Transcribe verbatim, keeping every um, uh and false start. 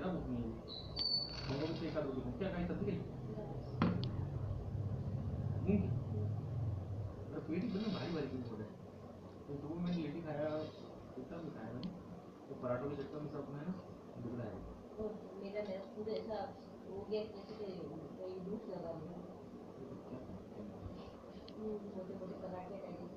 ना भूख नहीं है मंगो से एक रोटी क्या खाई सब्जी खाई मूंग की मेरा पेट एकदम भारी भारी फील हो रहा है तो सुबह मैंने लेटी खाया इतना भी खाया मैंने तो पराठों के चक्कर में सब में ना बिगड़ा है और मेरा मेरा पूरा ऐसा हो गया जैसे कि कोई भूख लगा लिया छोटे मोटे पराठे खाए